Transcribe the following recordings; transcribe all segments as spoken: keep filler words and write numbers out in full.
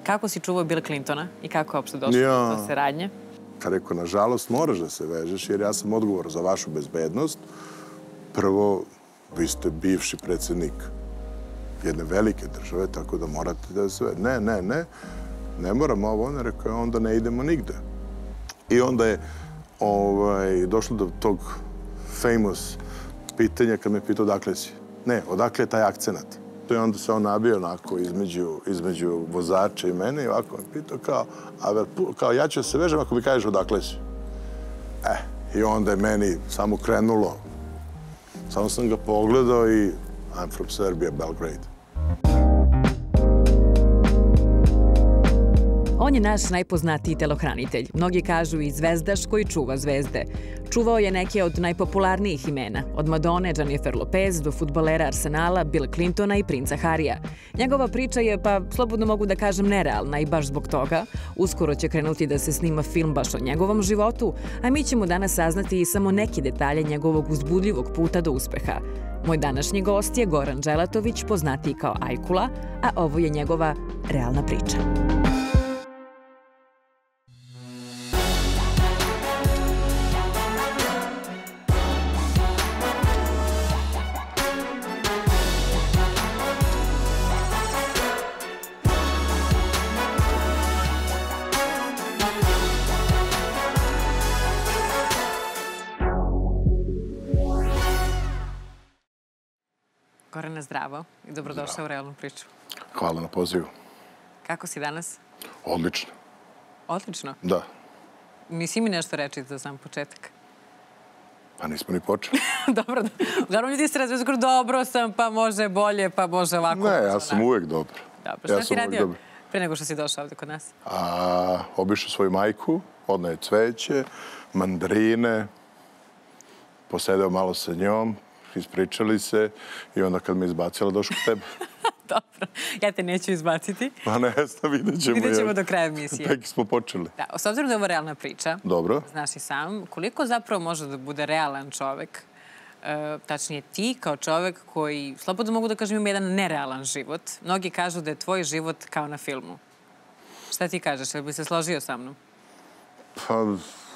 Kako si čuvao Bill Clintona i kako je uopšte došlo do te saradnje? Kad rekao, nažalost, moraš da se vežeš, jer ja sam odgovor za vašu bezbednost. Prvo, vi ste bivši predsjednik jedne velike države, tako da morate da se... Ne, ne, ne, ne moram ovo. On je rekao, onda ne idemo nigde. I onda je došlo do tog famous pitanja kad me pitao odakle si. Ne, odakle je taj akcenat. I onda se on nabio onako između vozača i mene i ovako me pitao kao ja ću se vežem ako mi kažeš odakle si. Eh, i onda je meni samo krenulo. Samo sam ga pogledao i I'm from Serbia, Belgrade. On je naš najpoznatiji telohranitelj. Mnogi kažu i zvezdaš koji čuva zvezde. Čuvao je neke od najpopularnijih imena. Od Madone, Jennifer Lopez, do fudbalera Arsenala, Bill Clintona i princa Harija. Njegova priča je, pa slobodno mogu da kažem, nerealna i baš zbog toga. Uskoro će krenuti da se snima film baš o njegovom životu, a mi ćemo danas saznati i samo neki detalje njegovog uzbudljivog puta do uspeha. Moj današnji gost je Goran Dželatović, poznatiji kao Ajkula, a ovo je njegova realna priča. Gorane, zdravo i dobrodošao u realnu priču. Hvala na pozivu. Kako si danas? Odlično. Odlično? Da. Nisi mi nešto reći za sam početak? Pa nismo ni počeli. Dobro. Uglavnom ljudi se razviju skoro dobro sam, pa može bolje, pa može ovako. Ne, ja sam uvek dobro. Dobro. Šta si radio pre nego što si došao ovdje kod nas? Obišao svoju majku, odneo je cveće, mandarine, posedeo malo sa njom, ispričali se i onda kad me izbacila došao k tebe. Dobro, ja te neću izbaciti. Pa ne znam, vidjet ćemo. Vidjet ćemo do kraja emisije. Tek smo počeli. Da, s obzirom da je ovo realna priča, dobro, znaš i sam, koliko zapravo može da bude realan čovek, tačnije ti kao čovek koji, slobodno mogu da kažem, ima jedan nerealan život. Mnogi kažu da je tvoj život kao na filmu. Šta ti kažeš? Ili bi se složio sa mnom? Pa...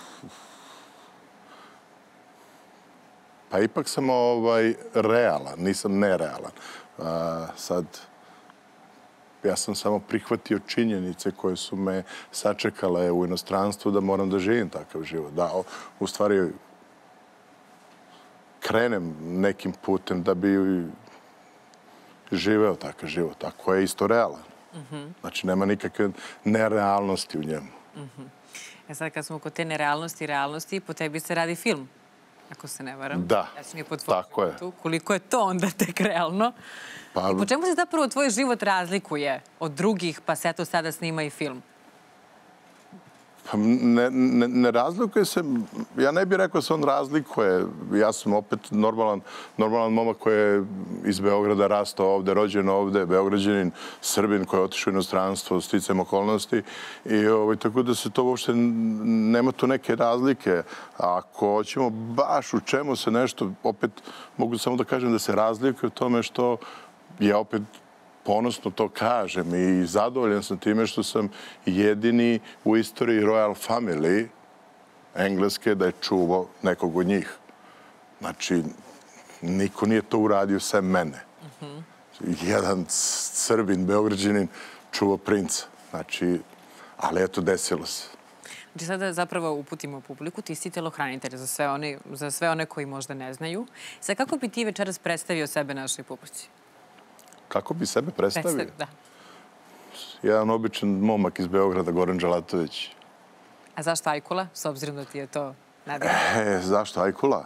Pa ipak sam realan, nisam nerealan. Sad, ja sam samo prihvatio činjenice koje su me sačekale u inostranstvu da moram da živim takav život. Da, u stvari, krenem nekim putem da bi živeo takav život, a koji je isto realan. Znači, nema nikakve nerealnosti u njemu. E sad, kad smo kod te nerealnosti i realnosti, po tebi se radi film. Ako se ne varam. Da, tako je. Koliko je to onda tek realno? I po čemu se zapravo tvoj život razlikuje od drugih, pa se to sada snima i film? Ne razlikuje se. Ja ne bih rekao da se on razlikuje. Ja sam opet normalan momak koji je iz Beograda rastao ovde, rođen ovde, Beograđanin, Srbin koji je otišao u inostranstvo sticajem okolnosti. Tako da se to uopšte nema tu neke razlike. Ako hoćemo baš u čemu se nešto, opet mogu samo da kažem da se razlikuje u tome što ja opet ponosno to kažem i zadovoljan sam time što sam jedini u istoriji Royal Family Engleske da je čuvao nekog od njih. Znači, niko nije to uradio sem mene. Jedan Srbin, Beograđanin, čuvao princa. Znači, ali eto, desilo se. Znači, sada zapravo uputimo publiku, ti si telohranitelj za sve one koji možda ne znaju. Sad, kako bi ti večeras predstavio sebe našoj publici? Kako bi sebe predstavio? Da. Jedan običan momak iz Beograda, Goran Dželatović. A zašto Ajkula, s obzirom da ti je to nadimak? Zašto Ajkula?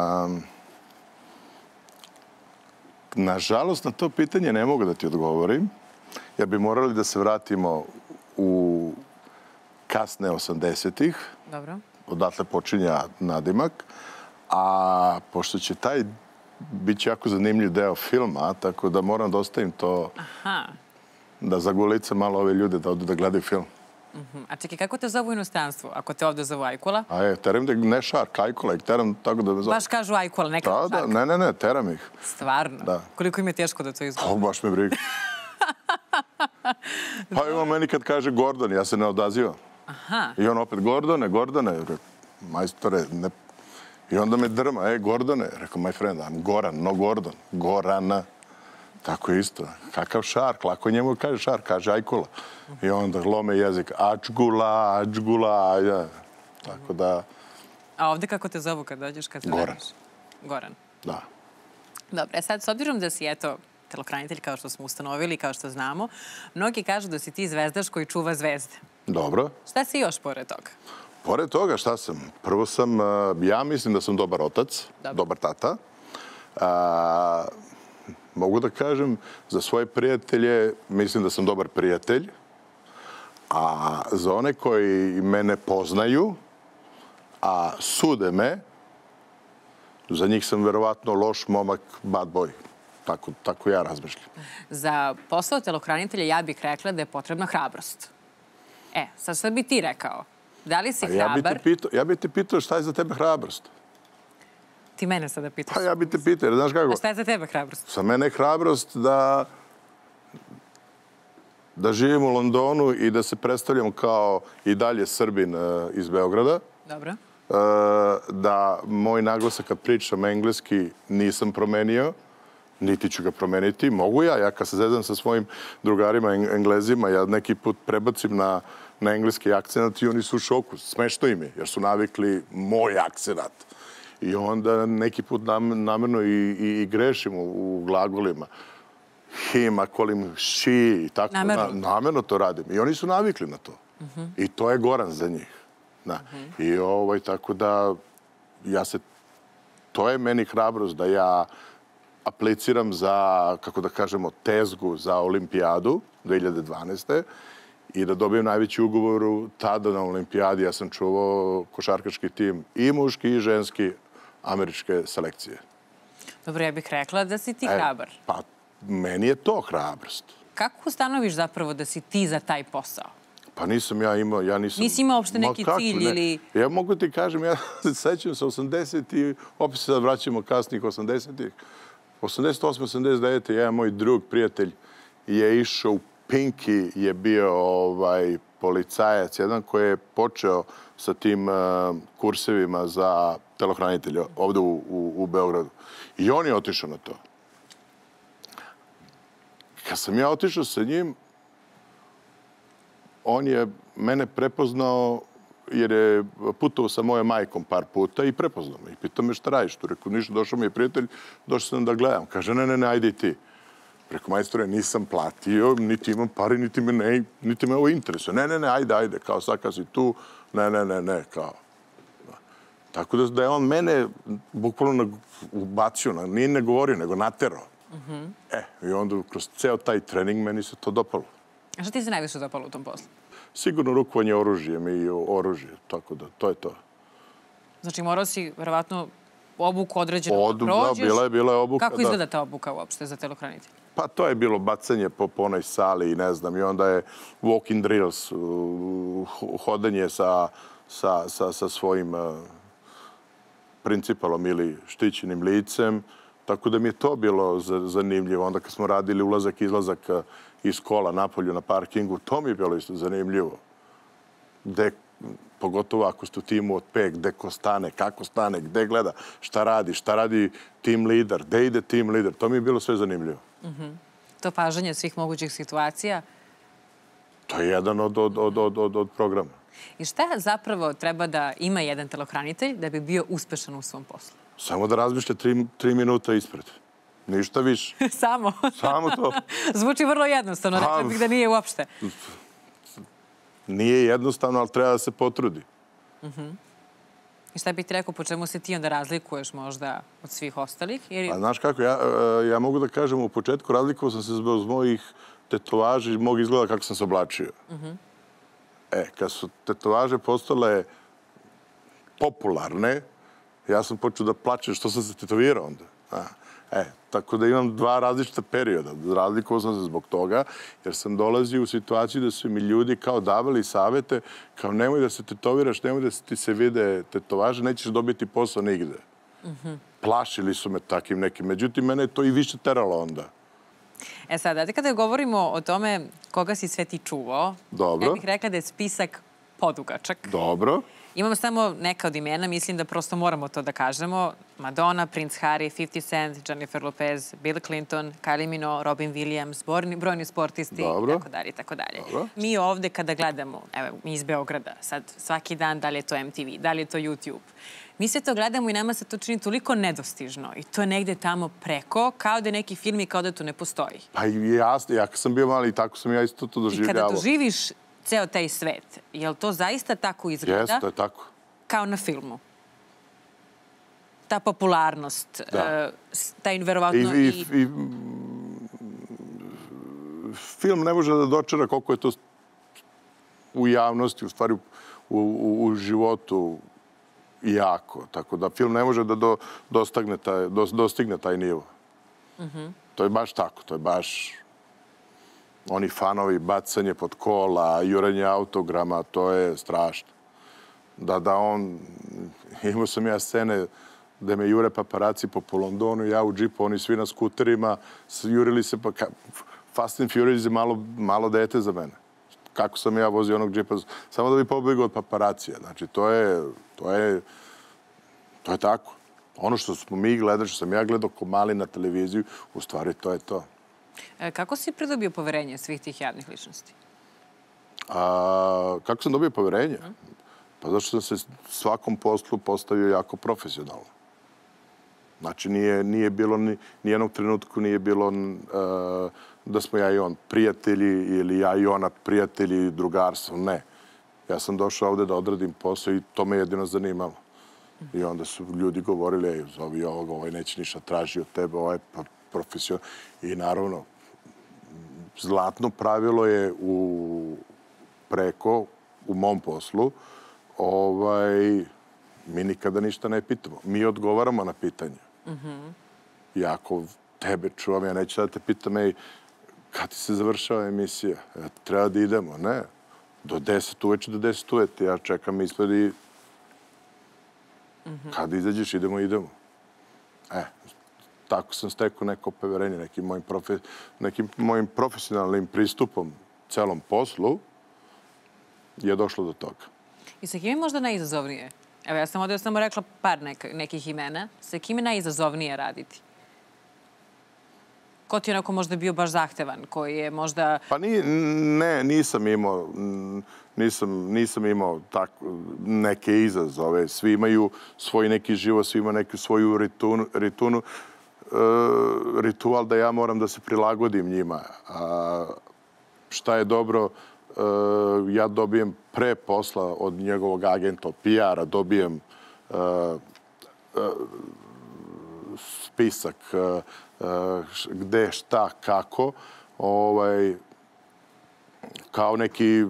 Nažalost, na to pitanje ne mogu da ti odgovorim, jer bi morali da se vratimo u kasne osamdesetih. Dobro. Odatle počinja nadimak. A pošto će taj biće jako zanimljiv deo filma, tako da moram da ostavim to da zagulicam malo ove ljude da odu da gledaju film. A čekaj, kako te zovu u inostranstvu, ako te ovde zovu Ajkula? A je, teram da ne Šark, Ajkula, teram tako da me zovu. Baš kažu Ajkula, ne kažu Šark? Ne, ne, ne, teram ih. Stvarno? Koliko im je teško da to izgleda? Baš me briga. Pa ima meni kad kaže Gordon, ja se ne odazivam. Aha. I on opet, Gordone, Gordone, majstore, ne... I onda me drma, e, Gordone, rekao, my friend, I'm Goran, no Gordon, Gorana. Tako je isto. Kakav Šark, lako njemu kaže Šark, kaže Ajkula. I onda lome jezik, Ačgula, Ačgula, ja. Tako da... A ovde kako te zovu kad dođeš, kad se Goran. vratiš? Goran. Da. Dobro, e sad, s obzirom da si, eto, telohranitelj, kao što smo ustanovili, kao što znamo, mnogi kažu da si ti zvezdaš koji čuva zvezde. Dobro. Šta si još pored toga? Pored toga, šta sam? Prvo sam, ja mislim da sam dobar otac, Dobro. dobar tata. A, mogu da kažem, za svoje prijatelje mislim da sam dobar prijatelj. A za one koji mene poznaju, a sude me, za njih sam verovatno loš momak, bad boy. Tako, tako ja razmišljam. Za posao telohranitelja ja bih rekla da je potrebna hrabrost. E, sad šta bi ti rekao? Da li si A ja bi hrabar? te pitao, ja bi te pitao šta je za tebe hrabrost. Ti mene sada pitaš. Pa ja bi te pitao, jer znaš kako? A šta je za tebe hrabrost? Za mene je hrabrost da da živim u Londonu i da se predstavljam kao i dalje Srbin uh, iz Beograda. Dobro. Uh, da moj naglasak kad pričam engleski nisam promenio, niti ću ga promeniti. Mogu ja, ja kad se zezam sa svojim drugarima englezima, ja neki put prebacim na, na engleski akcenat i oni su u šoku. Smešno im je, jer su navikli moj akcenat. I onda neki put nam, namerno i, i, i grešim u, u glagolima. Him, a kolim she i tako. Namerno? Na, namerno to radim. I oni su navikli na to. Uh-huh. I to je Goran za njih. Da. Uh-huh. I ovaj, tako da ja se... To je meni hrabrost da ja apliciram za, kako da kažemo, tezgu za olimpijadu dve hiljade dvanaeste. I da dobijem najveći ugovor tada na olimpijadi. Ja sam čuvao košarkaški tim i muški i ženski američke selekcije. Dobro, ja bih rekla da si ti hrabar. E, pa, meni je to hrabrost. Kako ustanoviš zapravo da si ti za taj posao? Pa nisam ja imao, ja nisam... Nisi imao uopšte neki Ma, cilj ne? ili... Ja mogu ti kažem, ja se sećam sa osamdesetih, opet se sad vraćamo kasnih osamdesetih. osamdeset osme osamdeset devete jedan moj drug, prijatelj, je išao u Pinki, je bio ovaj, policajac, jedan koji je počeo sa tim uh, kursevima za telohranitelja ovde u, u, u Beogradu. I on je otišao na to. Kad sam ja otišao sa njim, on je mene prepoznao jer je putovao sa mojom majkom par puta i prepoznao me. I pitao me šta radiš tu. Rekao, ništa, došao mi je prijatelj, došao sam da gledam. Kaže, ne, ne, ne, ajde i ti. Rekao, majstore, nisam platio, niti imam pari, niti me, ne, niti me ovo interesuje. Ne, ne, ne, ajde, ajde, kao sad kad si tu, ne, ne, ne, ne, kao. Tako da, da je on mene bukvalno ubacio, nije ne govorio, nego naterao. Uh-huh. E, i onda kroz ceo taj trening meni se to dopalo. A šta ti se najviše dopalo u tom poslu? Sigurno rukovanje oružjem i oružje, tako da, to je to. Znači, morao si, verovatno, obuku određeno Od, prođeš. Da, bila je, bila je obuka. Kako izgleda ta obuka uopšte za telohranitelja? Pa to je bilo bacanje po, po onoj sali i ne znam. I onda je walking drills, hodanje sa, sa, sa, sa svojim uh, principalom ili štićenim licem. Tako da mi je to bilo zanimljivo. Onda kad smo radili ulazak i izlazak iz kola napolju na parkingu, to mi je bilo isto zanimljivo. Gde, pogotovo ako ste u timu od pet, gde ko stane, kako stane, gde gleda, šta radi, šta radi tim lider, gde ide tim lider. To mi je bilo sve zanimljivo. Mm-hmm. To pažanje svih mogućih situacija? To je jedan od, od, od, od, od, od programa. I šta zapravo treba da ima jedan telohranitelj da bi bio uspešan u svom poslu? Samo da razmišlja tri, tri minuta ispred. Ništa više. Samo? Samo to. Zvuči vrlo jednostavno, rekla bih da nije uopšte. Nije jednostavno, ali treba da se potrudi. Uh-huh. I šta bih ti rekao, po čemu se ti onda razlikuješ možda od svih ostalih? Jer... A znaš kako, ja, ja mogu da kažem, u početku razlikovao sam se zbog mojih tetovaža i mog izgleda kako sam se oblačio. Uh-huh. E, kad su tetovaže postale popularne, ja sam počeo da plačem što sam se tetovirao onda. A, e, tako da imam dva različita perioda. Razlikovao sam se zbog toga, jer sam dolazio u situaciju da su mi ljudi kao davali savete, kao nemoj da se tetoviraš, nemoj da ti se vide tetovaže, nećeš dobiti posao nigde. Uh-huh. Plašili su me takim nekim. Međutim, mene je to i više teralo onda. E sad, dajte kada govorimo o tome koga si sve ti čuvao, Dobro. ja bih rekla da je spisak podugačak. Dobro. Imamo samo neka od imena, mislim da prosto moramo to da kažemo. Madonna, Prince Harry, fifty cent, Jennifer Lopez, Bill Clinton, Kylie Minogue, Robin Williams, brojni, brojni sportisti, Dobro. tako dalje, tako dalje. Dobro. Mi ovde kada gledamo, evo, mi iz Beograda, sad svaki dan, da li je to M T V, da li je to YouTube, mi sve to gledamo i nama se to čini toliko nedostižno i to je negde tamo preko, kao da je neki film i kao da to ne postoji. Pa i jasno, ja kad sam bio mali, tako sam ja isto to doživljavao. I kada doživiš ceo taj svet, je li to zaista tako izgleda? Jeste, to je tako. Kao na filmu. Ta popularnost, Da. uh, taj verovatno I, i... i, i film ne može da dočara koliko je to u javnosti, u stvari u, u, u životu jako. Tako da film ne može da do, dostagne taj, do, dostigne taj nivo. Mm-hmm. To je baš tako, to je baš oni fanovi, bacanje pod kola, jurenje autograma, to je strašno. Da, da on, imao sam ja scene gde me jure paparaci po Londonu, ja u džipu, oni svi na skuterima, jurili se, pa ka, Fast and Furious je malo, malo dete za mene. Kako sam ja vozio onog džipa, samo da bi pobegao od paparacija. Znači, to je, to je, to je tako. Ono što smo mi gledali, što sam ja gledao ko mali na televiziju, u stvari to je to. E, kako si pridobio poverenje svih tih javnih ličnosti? A, kako sam dobio poverenje? Mm. Pa zašto sam se svakom poslu postavio jako profesionalno. Znači, nije, nije bilo, ni, nijednog trenutku nije bilo uh, da smo ja i on prijatelji ili ja i ona prijatelji, drugarstvo. Ne. Ja sam došao ovde da odradim posao i to me jedino zanimalo. I onda su ljudi govorili, ej, zovi ovoga, ovaj neće ništa traži od tebe, ovaj je profesionalno. I naravno, zlatno pravilo je u preko, u mom poslu, ovaj, mi nikada ništa ne pitamo. Mi odgovaramo na pitanje. Mm-hmm. I ako tebe čuvam, ja neću da te pitam, ej, kad ti se završava emisija? Ja, treba da idemo. Ne. Do deset uveče, do deset uvete. Ja čekam ispred i mm-hmm. kad izađeš, idemo, idemo. E, tako sam stekao neko poverenje, nekim mojim, profe, nekim mojim profesionalnim pristupom celom poslu je došlo do toga. I sa kim je možda najizazovnije? Evo, ja sam ovdje samo rekla par nek nekih imena. Sa kim je najizazovnije raditi? Ko ti je onako možda bio baš zahtevan? Koji je možda... Pa ni, ne, nisam imao, nisam, nisam imao tako, neke izazove. Svi imaju svoj neki život, svi imaju neku svoju ritunu, ritunu, uh, ritual da ja moram da se prilagodim njima. A šta je dobro, uh, ja dobijem pre posla od njegovog agenta, od P R-a, dobijem uh, uh, spisak uh, gde, šta, kako, ovaj, kao neki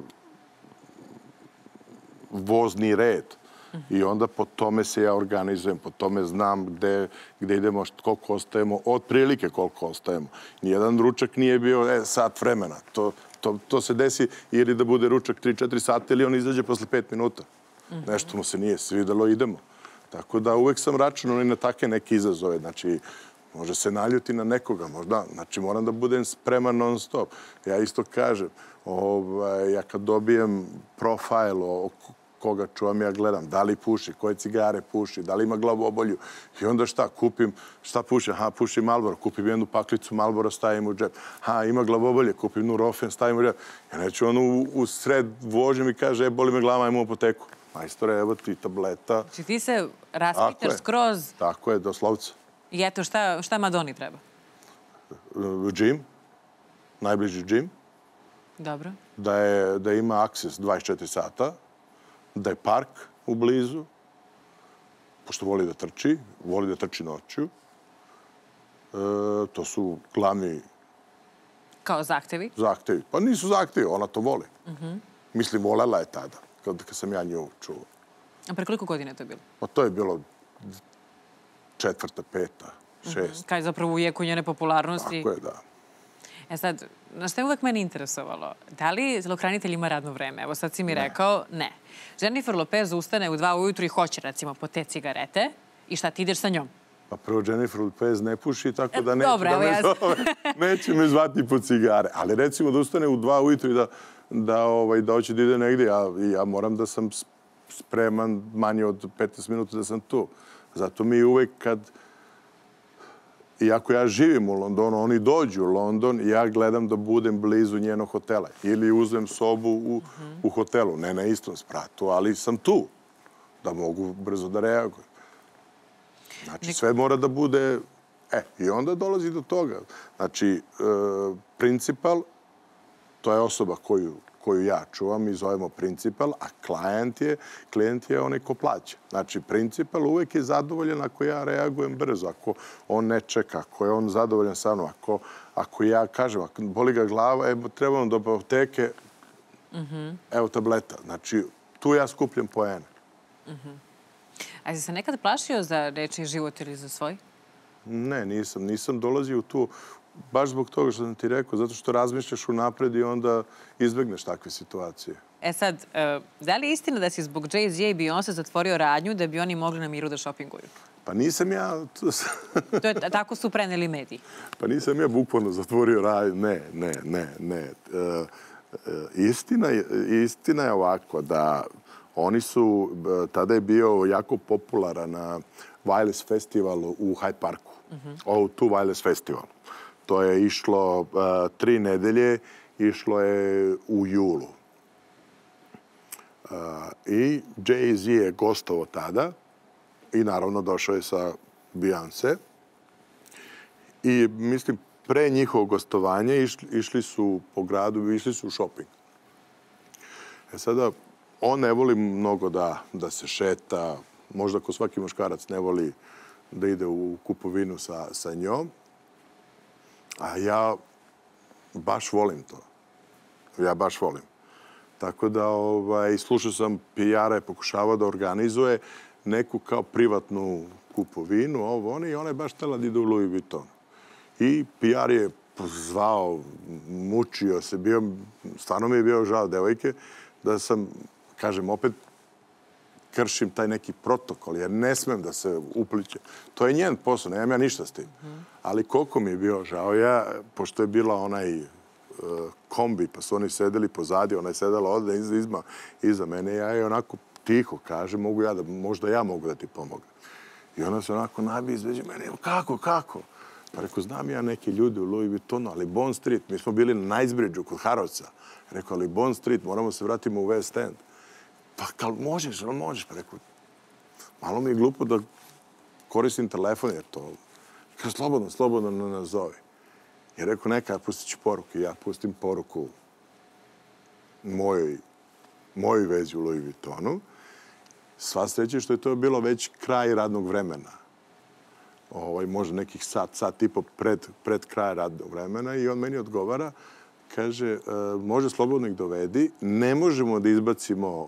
vozni red. I onda po tome se ja organizujem, po tome znam gde, gde idemo, koliko ostajemo, otprilike koliko ostajemo. Nijedan ručak nije bio e, sat vremena. To, to, to se desi ili da bude ručak tri četiri sata ili on izađe posle pet minuta. Mm-hmm. Nešto mu se nije svidelo, idemo. Tako da uvek sam računao i na take neke izazove. Znači, može se naljuti na nekoga, možda. Znači, moram da budem spreman non stop. Ja isto kažem, ovaj, ja kad dobijem profil o koga čuvam, ja gledam, da li puši, koje cigare puši, da li ima glavobolju. I onda šta, kupim, šta puši? Aha, puši Marlboro, kupim jednu paklicu Marlboro, stavim u džep. Aha, ima glavobolje, kupim Nurofen, stavim u džep. Ja neću ono u, u sred vožem i kaže, e, boli me glava, ajmo u apoteku. Majstore, evo ti tableta. Znači ti se raspitaš skroz... Tako je, doslovce. I eto, šta, šta Madoni treba? Džim, najbliži džim. Dobro. Da, je, da ima akses dvadeset četiri sata, da je park u blizu, pošto voli da trči, voli da trči noću. E, to su glavni... Kao zahtevi? Zahtevi. Pa nisu zahtevi, ona to voli. Uh-huh. Mislim, volela je tada, kad, kad sam ja nju čuo. A pre koliko godina je to bilo? Pa to je bilo četvrta, peta, šest. Uh-huh. Kaj zapravo u jeku njene popularnosti? Tako je, da. E sad, na što je uvek mene interesovalo? Da li telokranitelj ima radno vreme? Evo sad si mi ne. rekao, ne. Jennifer Lopez ustane u dva ujutru i hoće, recimo, po te cigarete i šta, ti ideš sa njom? Pa prvo Jennifer Lopez ne puši, tako da neće Dobro, da evo me ja- zove. Neće me zvati po cigare. Ali recimo da ustane u dva ujutru i da, da, ovaj, da hoće da ide negdje, ja, ja moram da sam spreman manje od petnaest minuta da sam tu. Zato mi uvek kad... Iako ja živim u Londonu, oni dođu u London i ja gledam da budem blizu njenog hotela. Ili uzmem sobu u, u hotelu, ne na istom spratu, ali sam tu. Da mogu brzo da reagujem. Znači, sve mora da bude... E, i onda dolazi do toga. Znači, e, principal, to je osoba koju, koju ja čuvam i zovemo principal, a klijent je, klijent je onaj ko plaća. Znači, principal uvek je zadovoljan ako ja reagujem brzo, ako on ne čeka, ako je on zadovoljan sa mnom, ako, ako ja kažem, ako boli ga glava, evo, trebam do apoteke, mm-hmm. evo tableta. Znači, tu ja skupljam poene. Mm-hmm. A jesi se nekad plašio za rečni život ili za svoj? Ne, nisam. Nisam dolazio tu baš zbog toga što sam ti rekao, zato što razmišljaš unapred i onda izbegneš takve situacije. E sad, da li je istina da si zbog Jay-Z i Beyoncé zatvorio radnju da bi oni mogli na miru da šopinguju? Pa nisam ja... To je, tako su preneli mediji. Pa nisam ja bukvalno zatvorio radnju. Ne, ne, ne, ne. Istina, istina je ovako da oni su, tada je bio jako popularan na Wireless Festivalu u Hyde Parku. Mm-hmm. O, tu Wireless Festivalu. To je išlo uh, tri nedelje, išlo je u julu. Uh, I Jay-Z je gostovao tada i naravno došao je sa Beyoncé. I mislim, pre njihovog gostovanja išli, išli su po gradu, išli su u shopping. E sada, on ne voli mnogo da, da se šeta, možda ko svaki muškarac ne voli da ide u kupovinu sa, sa njom. A ja baš volim to. Ja baš volim. Tako da ovaj, slušao sam P R-a je pokušavao da organizuje neku kao privatnu kupovinu, ovo oni, i ona je baš htjela da ide u Louis Vuitton. I P R je zvao, mučio se, bio, stvarno mi je bio žao devojke, da sam, kažem, opet kršim taj neki protokol, jer ne smem da se upliče. To je njen posao, nemam ja ništa s tim. Ali koliko mi je bio žao, ja, pošto je bila onaj uh, kombi, pa su oni sedeli pozadi, ona je sedela ovdje iza, iza, iza mene, ja je onako tiho kaže, mogu ja da, možda ja mogu da ti pomogam. I ona se onako nabije izveđe mene, kako, kako? Pa rekao, znam ja neke ljude u Louis Vuittonu, ali Bond Street, mi smo bili na Knightsbridgeu kod Harrodsa. Rekao, ali Bond Street, moramo se vratimo u West End. Pa kao, možeš, ali možeš. Pa rekao, malo mi je glupo da koristim telefon, jer to... Kao, slobodno, slobodno ne nazovi. I rekao, neka, pustit ću poruku. Ja pustim poruku mojoj, mojoj vezi u Louis Vuittonu. Sva sreća što je to bilo već kraj radnog vremena. Ovaj, možda nekih sat, sat i po pred, pred kraj radnog vremena. I on meni odgovara, kaže, e, može slobodno ih dovedi, ne možemo da izbacimo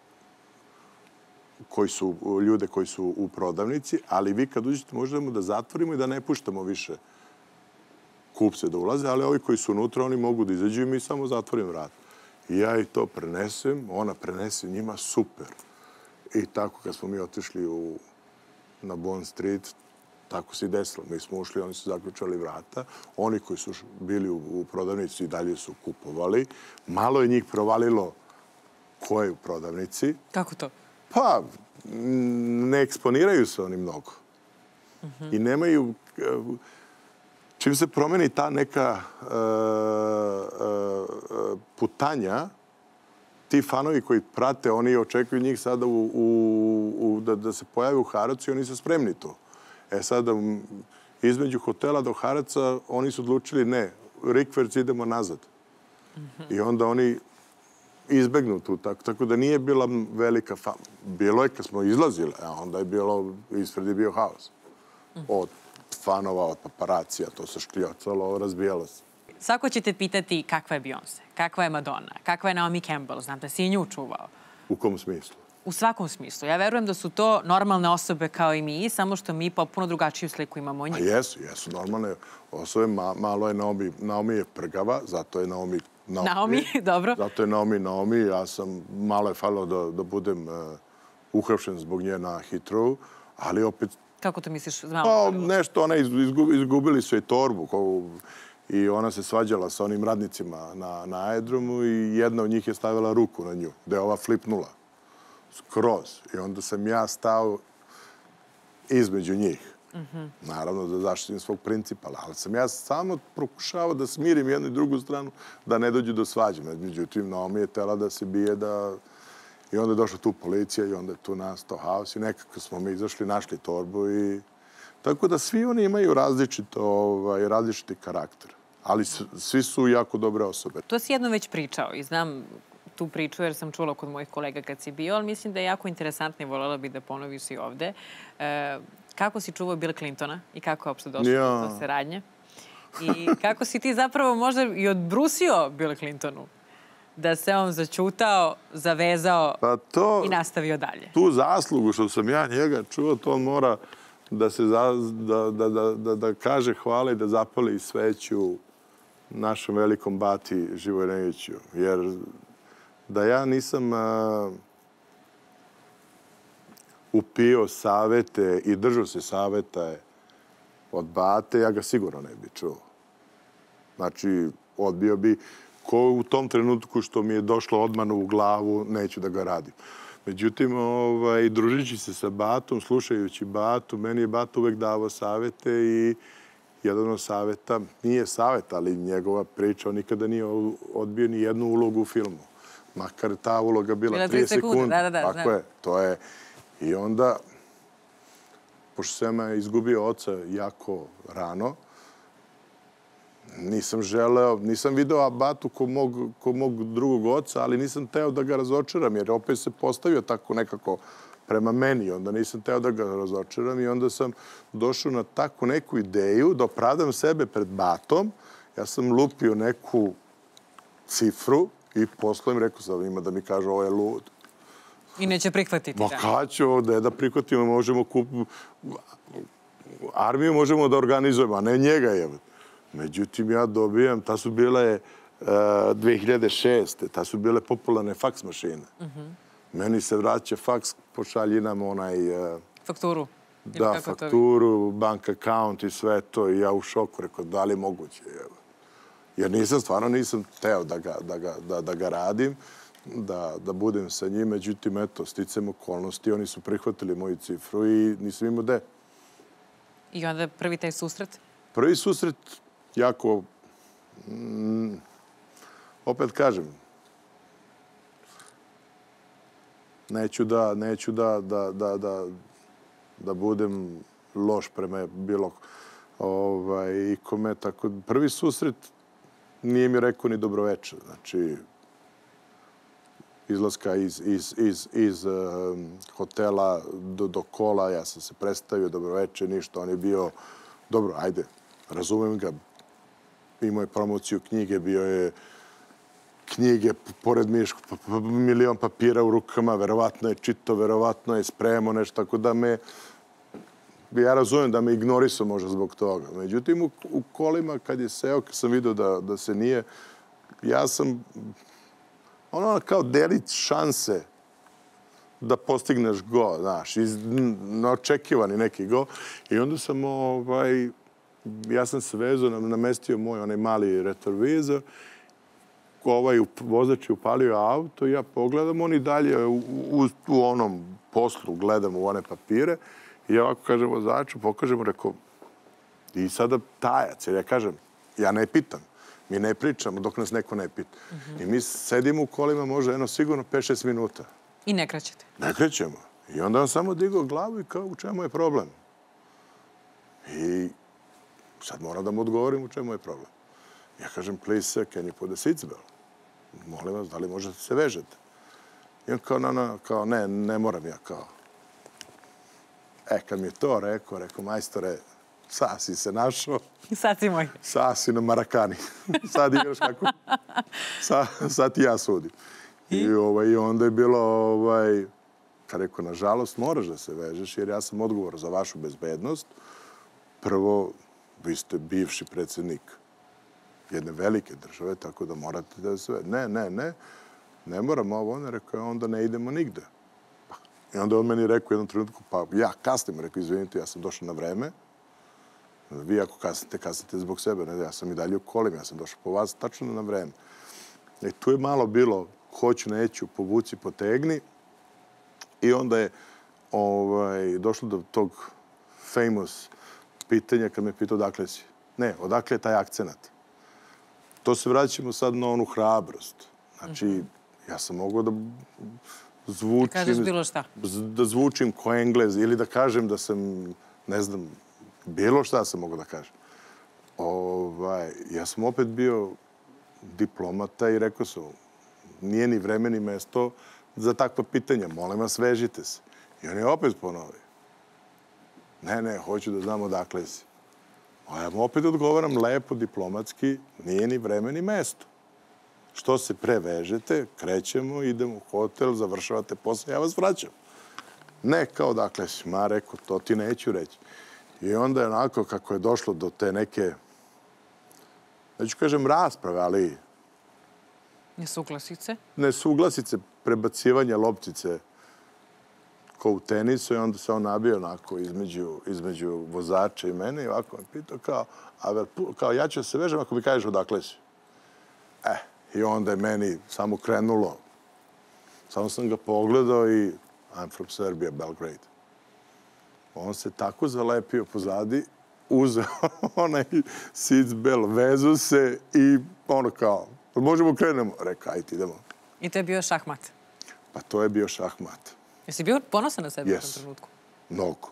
koji su, ljude koji su u prodavnici, ali vi kad uđete možemo da zatvorimo i da ne puštamo više kupce da ulaze, ali ovi koji su unutra, oni mogu da izađu i mi samo zatvorimo vrat. I ja i to prenesem, ona prenese njima, super. I tako kad smo mi otišli u, na Bond Street, tako se i desilo. Mi smo ušli, oni su zaključali vrata. Oni koji su bili u, u prodavnici i dalje su kupovali. Malo je njih provalilo ko je u prodavnici. Kako to? Pa, ne eksponiraju se oni mnogo. Uh-huh. I nemaju... Čim se promeni ta neka uh, uh, putanja, ti fanovi koji prate, oni očekuju njih sada u, u, u, da, da se pojave u Harrodsu i oni su spremni tu. E sada, između hotela do Harrodsa, oni su odlučili ne, rikverc idemo nazad. Uh-huh. I onda oni izbegnu tu. Tako, tako da nije bila velika fama. Bilo je kad smo izlazili, a onda je bilo, ispred je bio haos. Uh-huh. Od fanova, od paparacija, to se škljocalo, razbijalo se. Svako će te pitati kakva je Beyoncé, kakva je Madonna, kakva je Naomi Campbell, znam da si i nju čuvao. U kom smislu? U svakom smislu. Ja verujem da su to normalne osobe kao i mi, samo što mi popuno drugačiju sliku imamo o njih. A jesu, jesu normalne osobe. Ma, malo je Naomi, Naomi je prgava, zato je Naomi Naomi. Naomi, dobro. Zato je Naomi Naomi. Ja sam, malo je falilo da, da budem uh, uhapšen zbog nje na Heathrow, ali opet Kako to misliš? Pa nešto, ona izgubili su je torbu i ona se svađala sa onim radnicima na aerodromu i jedna od njih je stavila ruku na nju, da je ova flipnula skroz. I onda sam ja stao između njih. Naravno da zaštitim svog principala, ali sam ja samo pokušavao da smirim jednu i drugu stranu da ne dođu do svađe. Međutim, Naomi je tela da se bije da... I onda je došla tu policija i onda je tu nastao haos i nekako smo mi izašli, našli torbu i... Tako da svi oni imaju različiti karakter, ali svi su jako dobre osobe. To si jednom već pričao i znam tu priču jer sam čula kod mojih kolega kad si bio, ali mislim da je jako interesantno i voljela bih da ponoviš i ovde. Kako si čuvao Bill Clintona i kako je uopšte došlo do saradnje? I kako si ti zapravo možda i odbrusio Bill Clintonu? Da se on začutao, zavezao i nastavio dalje. Tu zaslugu što sam ja njega čuo, to on mora da kaže hvala i da zapali sveću našem velikom bati Živojinoviću. Jer da ja nisam upio savete i držao se saveta od bate, ja ga sigurno ne bi čuo. Znači, odbio bi ko u tom trenutku što mi je došlo odmah u glavu, neću da ga radim. Međutim, družići se sa batom, slušajući batu, meni je bat uvek davao savete i jedan od saveta, nije savet, ali njegova priča, on nikada nije odbio ni jednu ulogu u filmu. Makar ta uloga bila trideset sekundi. Tako je, to je. I onda, pošto sam ja izgubio oca jako rano, nisam želeo, nisam video batu ko mog drugog oca, ali nisam teo da ga razočaram, jer opet se postavio tako nekako prema meni. Onda nisam teo da ga razočaram i onda sam došao na takvu neku ideju da opravdam sebe pred batom. Ja sam lupio neku cifru i posle im rekao sam ima da mi kaže ovo je lud. I neće prihvatiti. Ma kada ću ovdje da prihvatimo, možemo kupiti armiju, možemo da organizujemo, a ne njega je. Međutim, ja dobijam, ta su bile dve hiljade šeste. Ta su bile popularne faks mašine. Meni se vraća faks, pošalji nam onaj... Fakturu? Da, fakturu, bank account i sve to. I ja u šoku rekao, da li je moguće? Jer nisam, stvarno nisam teo da ga radim, da budem sa njim. Međutim, eto, sticam okolnosti. Oni su prihvatili moju cifru i nisam imao de. I onda prvi taj susret? Prvi susret jako, opet kažem, neću da, neću da, da, da, da, da budem loš prema bilo ikome. Tako, prvi susret nije mi rekao ni dobroveče. Znači, izlaska iz, iz, iz, iz hotela do, do kola, ja sam se predstavio, dobroveče, ništa, on je bio, dobro, ajde, razumem ga, imao je promociju knjige, bio je knjige, pored Mišku, milion papira u rukama, verovatno je čito, verovatno je spremao nešto, tako da me, ja razumem da me ignorisao možda zbog toga. Međutim, u, u kolima kad je seo, kad sam vidio da, da se nije, ja sam ono kao delit šanse da postigneš go, znaš, neočekivani neki go. I onda sam, ovaj, ja sam se vezao, namestio moj onaj mali retrovizor, ovaj vozač je upalio auto, ja pogledam, oni dalje u, u, u onom poslu gledam u one papire i ja ovako kažem vozaču, pokažem, rekao, i sada tajac, jer ja kažem, ja ne pitam. Mi ne pričamo dok nas neko ne pita. I mi sedimo u kolima možda jedno sigurno pet šest minuta. I ne krećete? Ne krećemo. I onda on samo digao glavu i kao u čemu je problem. I sad moram da mu odgovorim u čemu je problem. Ja kažem, please sir, can you put the seats belt? Molim vas, da li možete se vežete? I on kao, no, no, kao, ne, ne moram ja, kao. E, kad mi je to rekao, rekao, majstore, sad si se našao. Sad si moj. Sad si na Marakani. Sad igraš kako? Sad, sad ti ja sudim. I, I ovaj, onda je bilo, ovaj, kad rekao, nažalost, moraš da se vežeš, jer ja sam odgovor za vašu bezbednost. Prvo, vi ste bivši predsjednik jedne velike države, tako da morate da se vežete. Ne, ne, ne, ne moram ovo. On je rekao, onda ne idemo nigde. I onda on meni rekao u jednom trenutku, pa ja kasnim, rekao, izvinite, ja sam došao na vreme. Vi ako kasnite, kasnite zbog sebe. Ne, ja sam i dalje u kolima, ja sam došao po vas tačno na vreme. I tu je malo bilo, hoću, neću, povuci, potegni. I onda je ovaj, došlo do tog famous pitanja kad me pitao odakle si. Ne, odakle je taj akcenat. To se vraćamo sad na onu hrabrost. Znači, mm-hmm. ja sam mogao da zvučim... Da kažeš bilo šta. Da zvučim ko Englez ili da kažem da sam, ne znam, bilo šta sam mogao da kažem. Ovaj, ja sam opet bio diplomata i rekao sam, nije ni vreme ni mesto za takva pitanja. Molim vas, vežite se. I on je opet ponovio. Ne, ne, hoću da znam odakle si. A ja mu opet odgovaram lepo, diplomatski, nije ni vreme ni mesto. Što se prevežete, krećemo, idemo u hotel, završavate posao, ja vas vraćam. Ne, kao dakle si, ma rekao, to ti neću reći. I onda je onako kako je došlo do te neke, neću kažem rasprave, ali... Nesuglasice? Nesuglasice, prebacivanja loptice ko u tenisu i onda se on nabio onako između, između vozača i mene i ovako me pitao kao, a, kao ja ću se vežem ako mi kažeš odakle si. Eh, i onda je meni samo krenulo. Samo sam ga pogledao i I'm from Serbia, Belgrade. On se tako zalepio pozadi, uzeo onaj sicbel, vezu se i ono kao, možemo krenemo. Rekao, ajde, idemo. I to je bio šahmat? Pa to je bio šahmat. Jesi bio ponosan na sebe yes. u tom trenutku? Mnogo.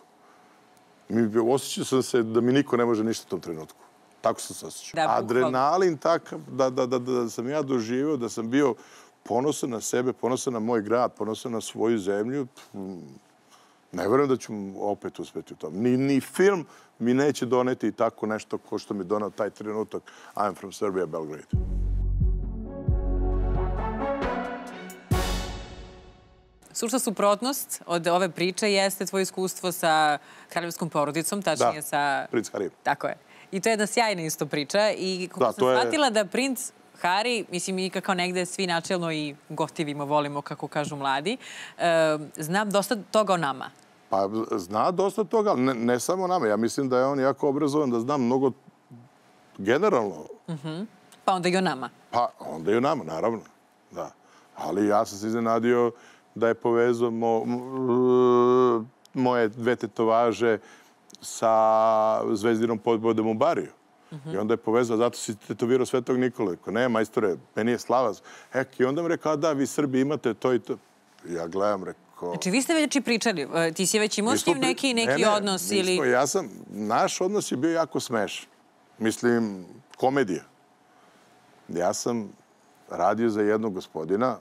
Mi, osjećao sam se da mi niko ne može ništa u tom trenutku. Tako sam se osjećao. Da, adrenalin takav da, da, da, da sam ja doživio, da sam bio ponosan na sebe, ponosan na moj grad, ponosan na svoju zemlju. Ne verujem da ću opet uspeti u tom. Ni, ni film mi neće doneti tako nešto ko što mi donao taj trenutak I'm from Serbia, Belgrade. Sušta suprotnost od ove priče jeste tvoje iskustvo sa kraljevskom porodicom, tačnije da, sa... princ Harry. Tako je. I to je jedna sjajna isto priča. I kako da, sam je... shvatila da princ Harry, mislim i kao negde svi načelno i gotivimo, volimo, kako kažu mladi, e, znam dosta toga o nama. Pa zna dosta toga, ali ne, ne samo o nama. Ja mislim da je on jako obrazovan, da zna mnogo generalno. Uh-huh. Pa onda i o nama. Pa onda i o nama, naravno. Da. Ali ja sam se iznenadio da je povezao mo, moje dve tetovaže sa Zvezdinom podbodom u Bariju. Uh-huh. I onda je povezao, zato si tetovirao Svetog Nikolu. Rekao, ne, majstore, meni je Slavac. Ek, i onda mi rekao, da, vi Srbi imate to i to. Ja gledam, rekao... Znači, vi ste već i pričali. Ti si već imao s njim neki, neki ne, ne, odnos ili... Nismo, ja sam, naš odnos je bio jako smešan. Mislim, komedija. Ja sam radio za jednog gospodina,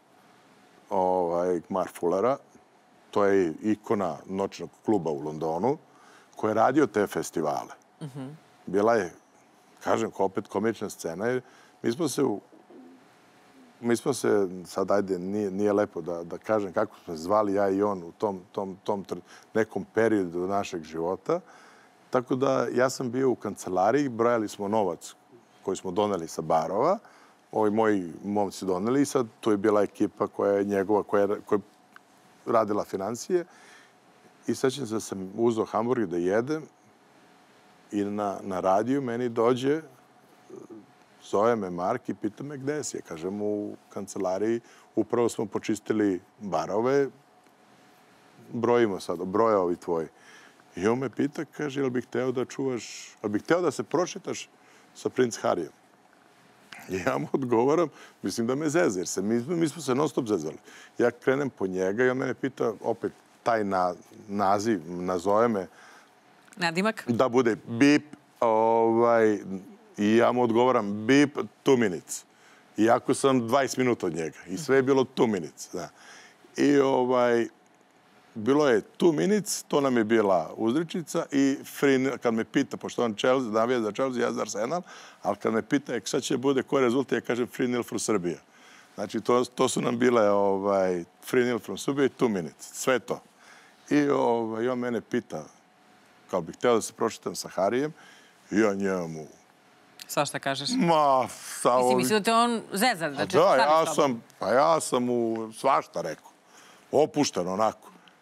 ovaj, Mark Fullera, to je ikona noćnog kluba u Londonu, koji je radio te festivale. Uh-huh. Bila je, kažem, opet komična scena, jer mi smo se, u, mi smo se, sad ajde, nije, nije lepo da, da kažem kako smo zvali ja i on u tom, tom, tom nekom periodu našeg života, tako da ja sam bio u kancelariji, brojali smo novac koji smo doneli sa barova, ovi moji momci doneli i sad tu je bila ekipa koja je njegova, koja je, koja je radila financije i sećam se da sam uzeo hamburger da jedem i na, na radiju meni dođe, zove me Mark i pita me gde si. Ja kažem u kancelariji, upravo smo počistili barove, brojimo sad, broje ovi tvoji. I on me pita, kaže, jel bih hteo da čuvaš, jel bih hteo da se prošetaš sa princ Harijem? I ja mu odgovaram, mislim da me zeza, jer se, mi, mi smo se non stop zezali. Ja krenem po njega i on mene pita, opet, taj na, naziv, nazove me... Nadimak? Da bude bip, ovaj, i ja mu odgovaram bip, two minutes. Iako sam dvadeset minuta od njega. I sve je bilo two minutes. Da. I ovaj... Bilo je two minutes, to nam je bila uzričica i free, kad me pita, pošto on Chelsea, navija za Chelsea, ja za Arsenal, ali kad me pita, ek, sad će bude koji rezultat, ja kažem three nil for Srbija. Znači, to, to su nam bile ovaj, three nil from Srbija i two minutes. Sve to. I ovaj, on mene pita, kao bih hteo da se pročitam sa Harijem, i ja njemu... Svašta kažeš? Ma, sa ovim... Mislim da te on zezal, da će da, ja sam, pa ja sam mu svašta rekao. Opušten onako.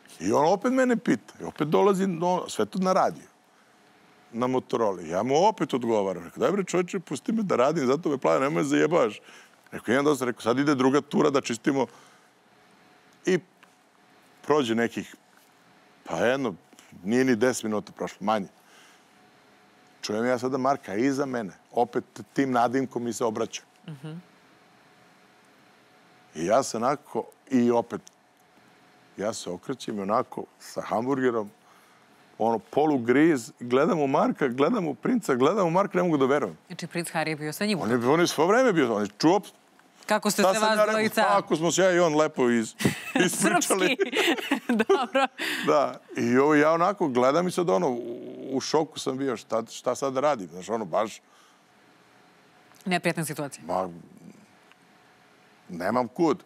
I on opet mene pita. I opet dolazi sve to na radio. Na Motoroli. Ja mu opet odgovaram. Rekao, daj bre čovječe, pusti me da radim, zato me plave, nemoj zajebavaš. Rekao, jedan dosta, rekao, sad ide druga tura da čistimo. I prođe nekih, pa jedno, nije ni deset minuta prošlo, manje. Čujem ja sada Marka iza mene. Opet tim nadimkom mi se obraća. I ja se onako, i opet, ja se okrećem i onako sa hamburgerom, ono, polu griz, gledam u Marka, gledam u Princa, gledam u Marka, ne mogu da verujem. Znači, Princ Harry je bio sa njim? On je, on je svo vreme bio, on je čuo... Kako ste se vas dvojica? Kako smo se ja i on lepo iz, ispričali. Srpski. Dobro. Da, i ovo ja onako gledam i sad ono, u, u šoku sam bio, šta, šta sad da radim, znaš, ono, baš... Neprijatna situacija. Ma, nemam kud.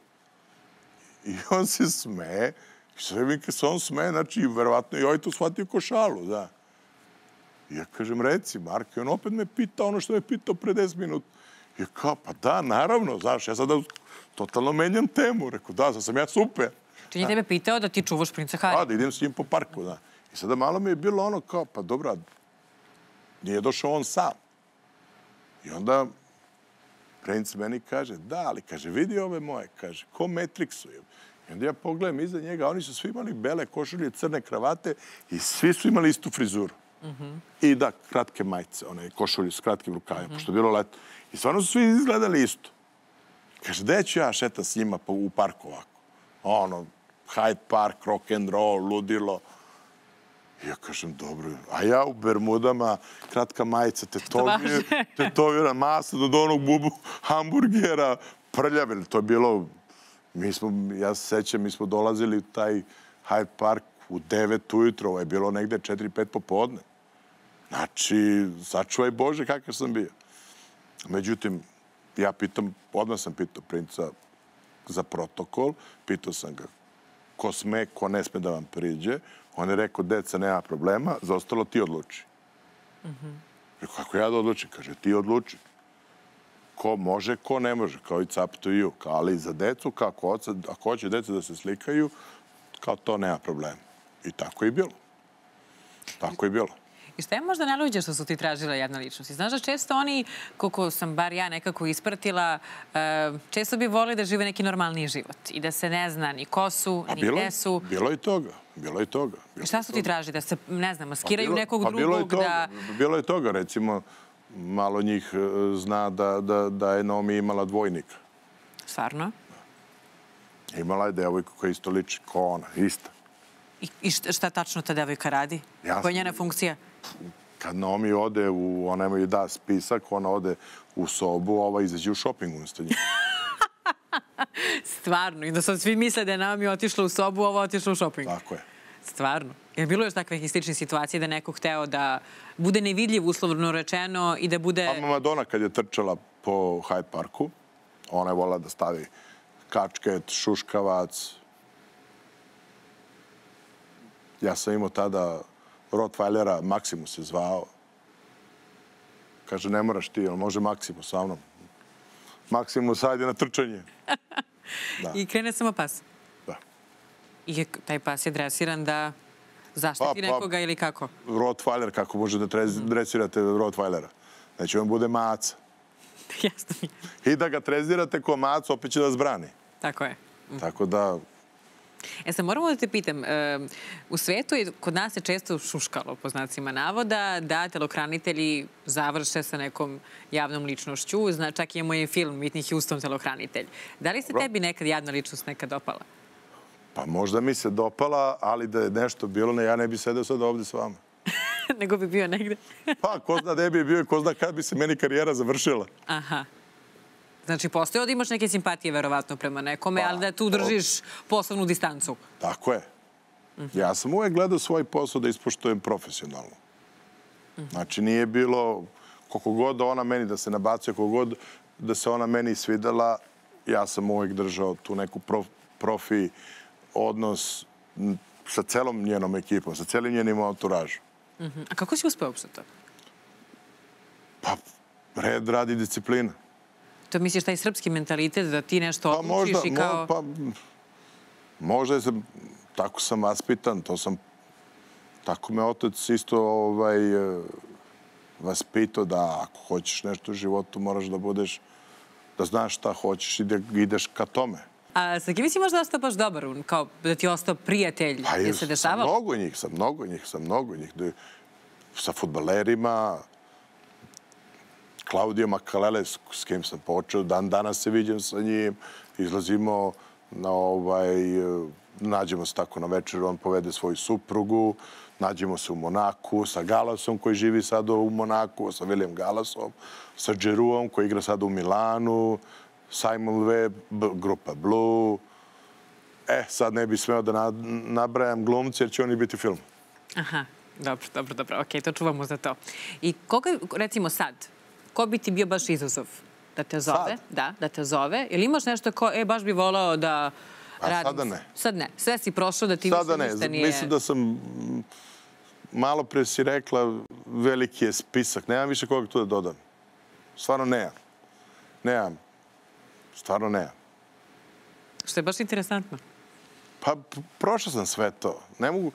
I on se smeje, i sve mi kad se on smeje, znači, verovatno i ovaj to shvatio ko šalu, da. I ja kažem, reci, Marko, i on opet me pita ono što me pitao pre deset minuta. I kao, pa da, naravno, znaš, ja sada totalno menjam temu. Rekao, da, sad sam ja super. Čini tebe pitao da ti čuvaš Princa Harry? Da, da idem s njim po parku, da. I sada malo mi je bilo ono kao, pa dobra, nije došao on sam. I onda princ meni kaže, da, ali kaže, vidi ove moje, kaže, ko Matrixu je. I onda ja pogledam iza njega, oni su svi imali bele košulje, crne kravate i svi su imali istu frizuru. I da, kratke majice, one košulje s kratkim rukavima, pošto je bilo leto. I stvarno su svi izgledali isto. Kaže, gde ću ja šetam s njima u parku ovako? Ono, Hyde Park, rock and roll, ludilo. I ja kažem, dobro. A ja u bermudama, kratka majica, tetovira masa do onog bubu hamburgera, prljave. To je bilo, mi smo, ja se sećam, mi smo dolazili u taj Hyde Park u devet ujutro, ovo je bilo negde četiri pet popodne. Znači, sačuvaj Bože kakav sam bio. Međutim, ja pitam, odmah sam pitao princa za protokol, pitao sam ga ko sme, ko ne sme da vam priđe. On je rekao, deca, nema problema, za ostalo ti odluči. Rekao, kako ja da odlučim? Kaže, ti odluči. Ko može, ko ne može, kao i cap to you. Ali za decu, kako oca, ako hoće deca da se slikaju, kao to nema problema. I tako je bilo. Tako je bilo. I šta je možda najluđe što su ti tražile jedna ličnost? I znaš da često oni, koliko sam bar ja nekako ispratila, često bi volili da žive neki normalniji život i da se ne zna ni ko su, ni gde su. Bilo je toga. Bilo je toga. I šta su ti tražili? Da se, ne znam, maskiraju nekog drugog? Bilo je toga. Recimo, malo njih zna da je Naomi imala dvojnika. Stvarno? Imala je devojku koja isto liči ko ona, ista. I šta tačno ta devojka radi? Koja je njena funkcija? Kad Naomi ode, ona ima i da spisak, ona ode u sobu, ova izađe u šopingu umesto nje. Stvarno? I da sad svi misle da je Naomi otišla u sobu, ova otišla u šopingu? Tako je. Stvarno? Je li bilo još takvih sličnih situacija da neko hteo da bude nevidljiv, uslovno rečeno, i da bude... Pa Madonna kad je trčala po Hyde Parku, ona je volila da stavi kačket, šuškavac. Ja sam imao tada Rottweilera, Maximus je zvao. Kaže, ne moraš ti, on može Maximus sa mnom. Maximus, ajde na trčanje. I krene samo pas? Da. I taj pas je dresiran da zaštiti nekoga ili kako? Rottweiler, kako može da dresirate Rottweilera? Znači, on bude maca. Jasno mi. I da ga trezirate ko maca, opet će da vas brani. Tako je. Tako da... E sad, moramo da te pitam, u svetu je, kod nas se često šuškalo, po znacima navoda, da telohranitelji završe sa nekom javnom ličnošću. Zna, čak imamo i film Whitney Houston, telohranitelj. Da li se tebi nekad javna ličnost nekad dopala? Pa možda mi se dopala, ali da je nešto bilo, ja ne bi sedeo sad ovde s vama. Nego bi bio negde? Pa, ko zna gde bi bio i ko zna kad bi se meni karijera završila. Aha. Znači, postoje da imaš neke simpatije, verovatno, prema nekome, ali da tu držiš poslovnu distancu. Tako je. Ja sam uvek gledao svoj posao da ispoštujem profesionalno. Znači, nije bilo koliko god da ona meni da se nabacuje, koliko god da se ona meni svidela, ja sam uvek držao tu neku profi odnos sa celom njenom ekipom, sa celim njenim autoražom. A kako si uspeo uopšte to? Pa, red, rad i disciplina. To misliš taj srpski mentalitet da ti nešto odlučiš i kao... Pa, možda je se... tako sam vaspitan, to sam, tako me otac isto ovaj, vaspitao da ako hoćeš nešto u životu moraš da budeš, da znaš šta hoćeš i da ideš ka tome. A sa kim si možda ostao baš dobar, kao da ti je ostao prijatelj? Pa je se dešavalo? Sa mnogo njih, sa mnogo njih, sa mnogo njih. Sa fudbalerima, Claudio Makalele, s kim sam počeo, dan danas se viđem sa njim, izlazimo na ovaj, nađemo se tako na večeru, on povede svoju suprugu, nađemo se u Monaku, sa Galasom koji živi sada u Monaku, sa William Galasom, sa Girouom koji igra sada u Milanu, Simon Webb, grupa Blue. E, sad ne bi smeo da nabrajam glumci jer će oni biti film. Aha, dobro, dobro, dobro. Ok, to čuvamo za to. I koga, recimo sad, ko bi ti bio baš izazov? Da te zove? Sad? Da, da te zove. Ili imaš nešto ko, e, baš bi volao da radim? A sada ne. Sad ne. Sve si prošao da ti sada više ništa nije... Mislim da sam, malo pre si rekla, veliki je spisak. Nemam više koga tu da dodam. Stvarno nemam. Nemam. Stvarno nemam. Što je baš interesantno. Pa, prošao sam sve to. Ne mogu...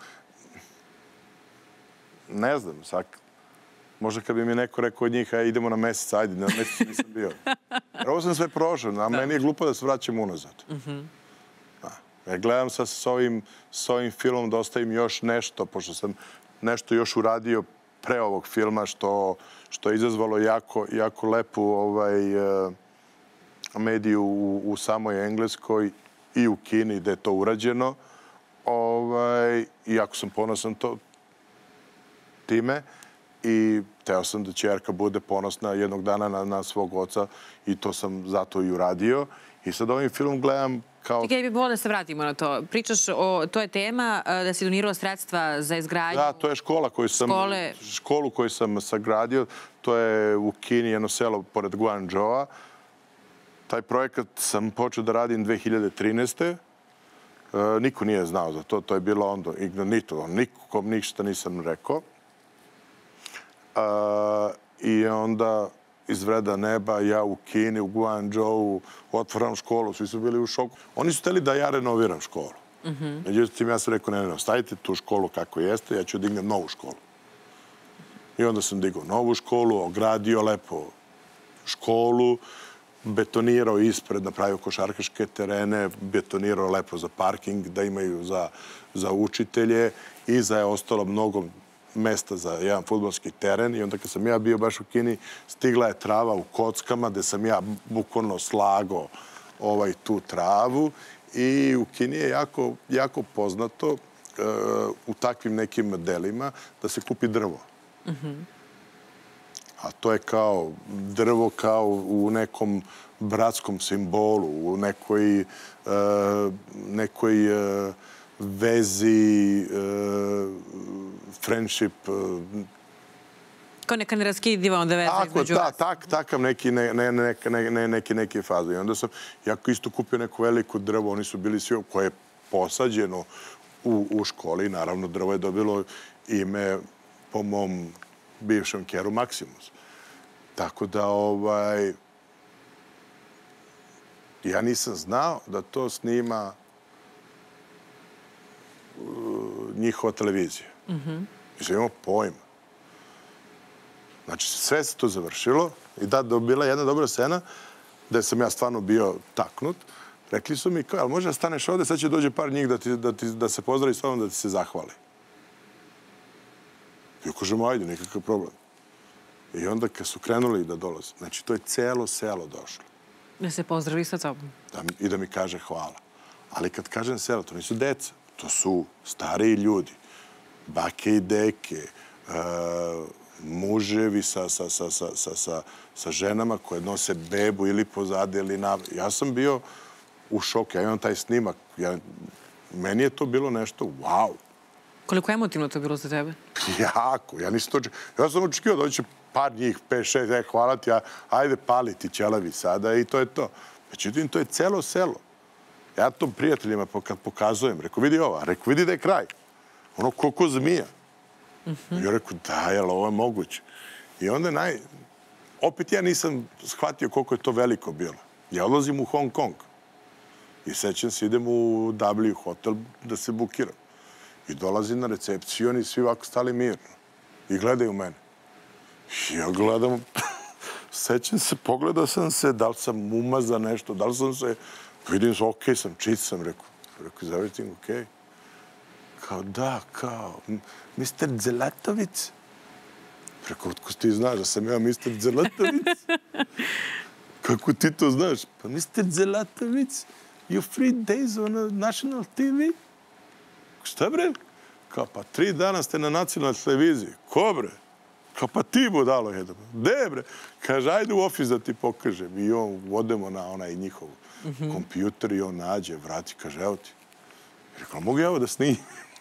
Ne znam, sad... Možda kad bi mi neko rekao od njih, a idemo na mesec, ajde, na mesec nisam bio. Jer ovo sam sve prošao, a meni je glupo da se vraćam unazad. Ja gledam sad s ovim, s ovim filmom da ostavim još nešto, pošto sam nešto još uradio pre ovog filma, što, što je izazvalo jako, jako lepu ovaj, mediju u, u samoj Engleskoj i u Kini gde je to urađeno. Ovaj, I jako sam ponosan to, time. I teo sam da ćerka bude ponosna jednog dana na, na svog oca i to sam zato i uradio. I sad ovim filmom gledam kao... Čekaj, bi bilo da se vratimo na to. Pričaš o... To je tema da si donirao sredstva za izgradnju... Da, to je škola koju sam... Škole... Školu koju sam sagradio. To je u Kini, jedno selo pored Guangzhoua. Taj projekat sam počeo da radim dve hiljade trinaeste. E, niko nije znao za to. To je bilo onda ignorito. Nikom ništa nisam rekao. Uh, I onda iz vreda neba, ja u Kini, u Guangzhou, otvoram školu, svi su bili u šoku. Oni su hteli da ja renoviram školu. Međutim, ja sam rekao, ne, ne, ostavite tu školu kako jeste, ja ću dignem novu školu. I onda sam digao novu školu, ogradio lepo školu, betonirao ispred, napravio košarkaške terene, betonirao lepo za parking, da imaju za, za učitelje. Iza je ostalo mnogo mesta za jedan fudbalski teren i onda kad sam ja bio baš u Kini, stigla je trava u kockama gde sam ja bukvalno slagao ovaj, tu travu i u Kini je jako, jako poznato uh, u takvim nekim delima da se kupi drvo. Mm-hmm. A to je kao drvo kao u nekom bratskom simbolu, u nekoj, uh, nekoj uh, vezi, uh, friendship. Uh, Kao neka neraskidiva onda veza između da, vas. Tak, takav neki, ne, ne, ne, ne, neki, neki fazu. I onda sam jako isto kupio neko veliko drvo. Oni su bili svi koje je posađeno u, u školi. Naravno, drvo je dobilo ime po mom bivšem keru Maximus. Tako da, ovaj, ja nisam znao da to snima njihova televizija. Mm-hmm. Mislim, imamo pojma. Znači, sve se to završilo i da, dobila jedna dobra scena gde sam ja stvarno bio taknut. Rekli su mi, kao, ali može da staneš ovde, sad će dođe par njih da, ti, da, ti, da se pozdravi s vama, da ti se zahvali. I kažemo, ajde, nikakav problem. I onda kad su krenuli da dolaze, znači, to je celo selo došlo. Da se pozdravi sa tobom. Da, I da mi kaže hvala. Ali kad kažem selo, to nisu deca. To su stariji ljudi, bake i deke, uh, muževi sa, sa, sa, sa, sa, sa, sa ženama koje nose bebu ili pozade ili na... Ja sam bio u šoku. Ja imam taj snimak. Ja, meni je to bilo nešto wow. Koliko emotivno to bilo za tebe? Jako. Ja nisam to očekio. Ja sam očekio da dođe par njih, pet, šest, e, hvala ti, a, ajde pali ti ćelavi sada i to je to. Međutim, to je celo selo. Ja to prijateljima kad pokazujem, reku, vidi ova, reku, vidi da je kraj. Ono, koliko zmija. Mm-hmm. I ja reku, da, jel, ovo je moguće. I onda naj... Opet ja nisam shvatio koliko je to veliko bilo. Ja odlazim u Hong Kong. I sećam se, idem u W hotel da se bukiram. I dolazim na recepciju, oni svi ovako stali mirno. I gledaju mene. I ja gledam, sećam se, pogledao sam se, da li sam umazan nešto, da li sam se, vidim se, okej sam, čist sam, rekao. Rekao, is everything okej? Kao, da, kao, mister Dzelatović. Rekao, otko ti znaš da sam ja mister Dzelatović? Kako ti to znaš? Pa mister Dzelatović, you three days on national T V? Šta bre? Kao, pa tri dana ste na nacionalnoj televiziji. Ko bre? Kao, pa ti budalo jedan. De bre? Kaže, ajde u ofis da ti pokažem. I on, odemo na onaj njihov kompjuter i on nađe, vrati, kaže, evo ti. Rekao, mogu ja ovo da snimim?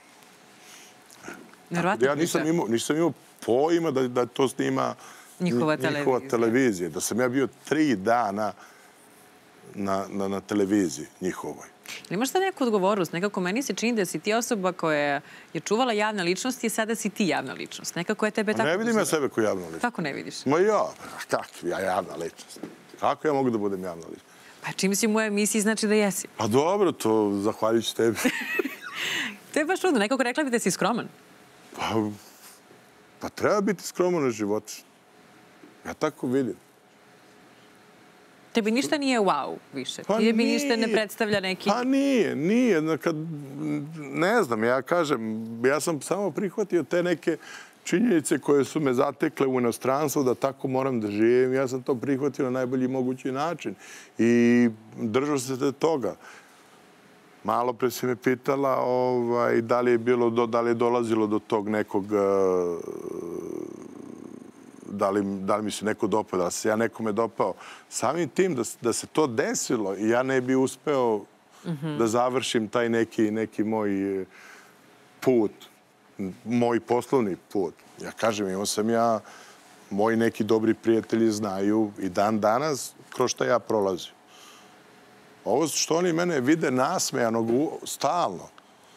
Ja nisam imao, nisam imao pojma da, da to snima njihova, njihova televizija. televizija. Da sam ja bio tri dana na, na, na televiziji njihovoj. Imaš sad neku odgovornost? Nekako meni se čini da si ti osoba koja je čuvala javna ličnost i sada si ti javna ličnost. Nekako je tebe tako... Ne vidim ja sebe kao javna ličnost. Kako ne vidiš? Ma ja, kako ja javna ličnost? Kako ja mogu da budem javna ličnost? Pa čim si u mojoj emisiji znači da jesi. Pa dobro, to zahvaljujući tebi. To je baš čudno. Nekako rekla bi da si skroman. Pa, pa treba biti skroman na životu. Ja tako vidim. Tebi ništa nije wow više. Pa Tebi nije. ništa ne predstavlja neki... Pa nije, nije. Kad, ne znam, ja kažem, ja sam samo prihvatio te neke činjenice koje su me zatekle u inostranstvu da tako moram da živim. Ja sam to prihvatio na najbolji mogući način. I držao se toga. Malo pre si me pitala ovaj, da li je bilo, do, da li je dolazilo do tog nekog, da li, da li mi se neko dopao, da se ja nekome dopao. Samim tim da, da se to desilo i ja ne bi uspeo mm-hmm. da završim taj neki, neki moj put, moj poslovni put. Ja kažem, imao sam ja, moji neki dobri prijatelji znaju i dan danas kroz šta ja prolazim. Ovo što oni mene vide nasmejanog stalno.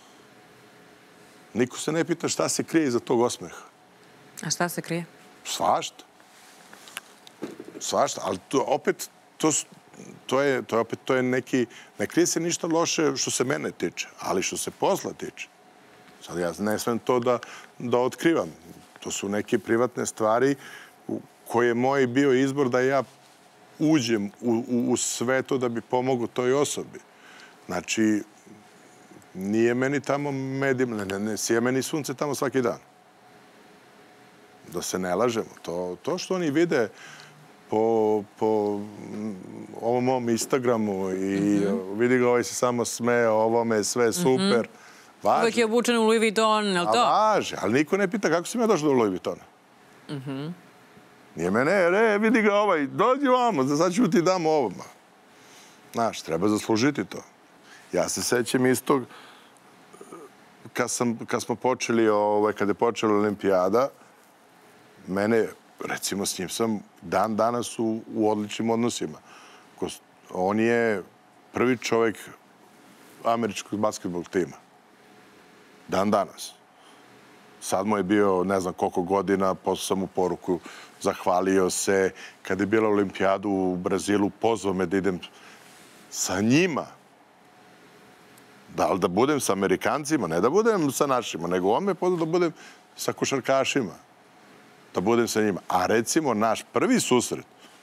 Niko se ne pita šta se krije iza tog osmeha. A šta se krije? Svašta. Svašta. Ali to, opet, to, to, je, to, je, opet, to je neki... Ne krije se ništa loše što se mene tiče, ali što se posla tiče. Sad ja ne smem to da, da otkrivam. To su neke privatne stvari koje je moj bio izbor da ja uđem u, u, u sve to da bi pomogao toj osobi. Znači, nije meni tamo medijem, ne, ne, ne sije meni sunce tamo svaki dan. Da se ne lažemo. To, to što oni vide po, po ovom mom Instagramu i mm-hmm. vidi ga ovaj se samo smeje, ovome je sve super. Mm-hmm. Važe. Uvijek je obučen u Louis Vuitton, je li to? A važe, ali niko ne pita kako sam ja došao do Louis Vuittona. Mhm. Nije mene, re, vidi ga ovaj, dođi vamo, sad ću ti dam ovo. Znaš, treba zaslužiti to. Ja se sećam istog, kad, sam, kad smo počeli, ovaj, kad je počela olimpijada, mene, recimo s njim sam dan danas u, u odličnim odnosima. On je prvi čovjek američkog basketbol tima. Dan danas. Sad mu je bio ne znam koliko godina, poslao sam mu poruku, zahvalio se. Kad je bila olimpijada u Brazilu, pozvao me da idem sa njima. Da li da budem sa Amerikancima? Ne da budem sa našima, nego on me pozvao da budem sa košarkašima. Da budem sa njima. A recimo, naš prvi susret,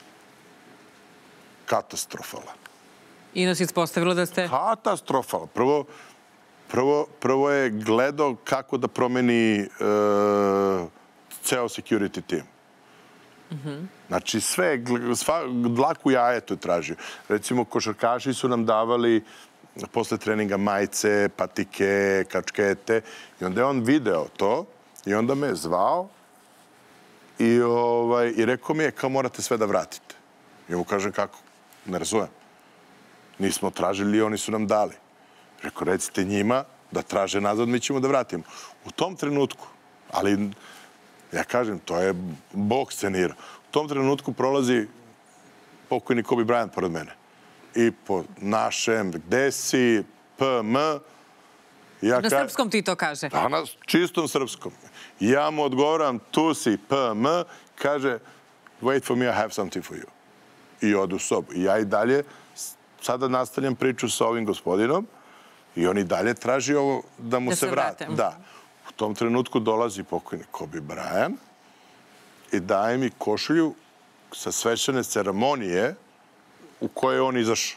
katastrofalan. I nas ispostavilo da ste... Katastrofalan. Prvo, prvo, prvo je gledao kako da promeni e, ceo security team. Mm-hmm. Znači, sve, sva, dlaku jajetu je tražio. Recimo, košarkaši su nam davali posle treninga majice, patike, kačkete. I onda je on video to i onda me je zvao i, ovaj, i rekao mi je kao morate sve da vratite. I mu kažem kako? Ne razumem. Nismo tražili, oni su nam dali. Rekao, recite njima da traže nazad, mi ćemo da vratimo. U tom trenutku, ali ja kažem, to je Bog scenirao. U tom trenutku prolazi pokojni Kobe Bryant pored mene. I po našem, gde si, P M. Ja na ka... srpskom ti to kaže? Da, na čistom srpskom. Ja mu odgovoram, tu si, P M. Kaže, wait for me, I have something for you. I odu u sobu. I ja i dalje sada nastavljam priču sa ovim gospodinom i on i dalje traži ovo da mu se vrati. Da. U tom trenutku dolazi pokojni Kobe Bryant i daje mi košulju sa svečane ceremonije u kojoj je on izašao.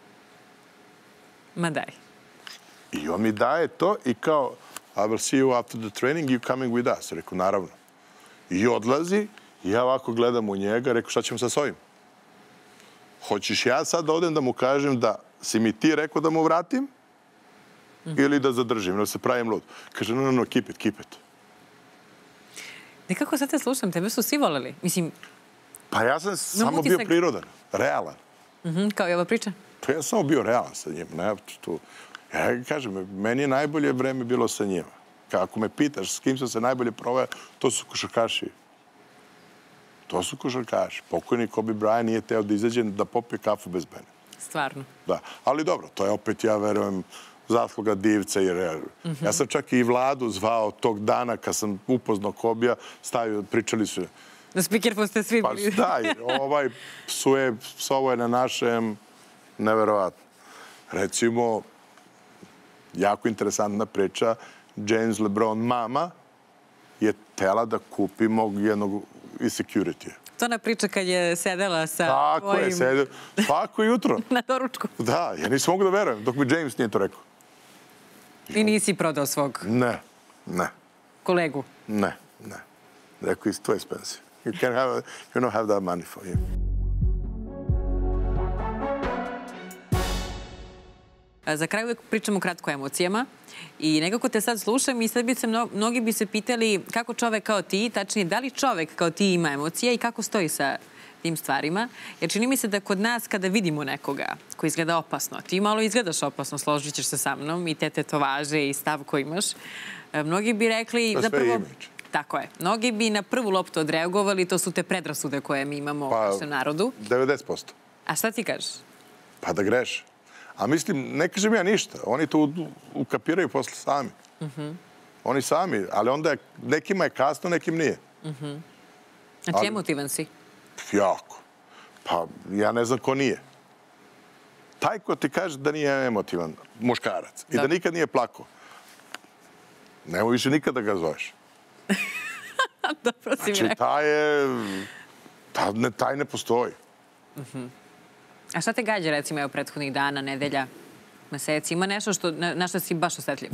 Ma daj. I on mi daje to i kao, I will see you after the training, you coming with us. Rekao, naravno. I odlazi, i ja ovako gledam u njega, rekao, šta ćemo sa s ovim? Hoćeš ja sad da odem da mu kažem da si mi ti rekao da mu vratim ili da zadržim, da se pravim lud? Kaže, no, no, no, keep it, keep it. Nekako sad te slušam, tebe su svi voleli. Mislim... Pa ja sam samo bio prirodan, realan. Kao i ova priča? Pa ja sam samo bio realan sa njim. Ja kažem, meni je najbolje vreme bilo sa njima. Ako me pitaš s kim sam se najbolje proveo, to su košarkaši. To su košarkaši. Pokojni Kobe Bryant nije teo da izađe da popije kafu bez mene. Stvarno? Da. Ali dobro, to je opet, ja verujem, zasluga divca. Ja sam čak i Vladu zvao tog dana kad sam upoznao Kobija, stavio, pričali su... Na speakerfonu ste svi bili. Pa da, ovaj psuje, psovo je na našem, neverovatno. Recimo, jako interesantna priča, James LeBron mama je tela da kupi mog jednog iz security-a. To ona priča kad je sedela sa Tako tvojim... je, sedela. Svako jutro. Na doručku. Da, ja nisam mogu da verujem, dok mi James nije to rekao. I nisi prodao svog... Ne, ne. Kolegu? Ne, ne. Rekao, it's too expensive. You can't have, you don't have that money for him. Za kraj uvijek pričamo kratko o emocijama i nekako te sad slušam i sad bi se, mnogi bi se pitali kako čovek kao ti, tačnije da li čovek kao ti ima emocije i kako stoji sa tim stvarima. Jer čini mi se da kod nas kada vidimo nekoga koji izgleda opasno, ti malo izgledaš opasno, složit ćeš se sa mnom i te tetovaže i stav koji imaš, mnogi bi rekli... To je sve imidž. Tako je. Mnogi bi na prvu loptu odreagovali, to su te predrasude koje mi imamo u našem narodu. devedeset posto. A šta ti kažeš? Pa da greše. A mislim, ne kažem ja ništa. Oni to ukapiraju posle sami. Oni sami, ali onda nekima je kasno, nekim nije. Znači, emotivan si? Jako. Pa ja ne znam ko nije. Taj ko ti kaže da nije emotivan, muškarac, i da nikad nije plakao, nemoj više nikad da ga zoveš. Dobro si mi rekao. Znači, taj je... Taj ne postoji. A šta te gađa, recimo, evo, prethodnih dana, nedelja, meseci? Ima nešto na što si baš osetljiv?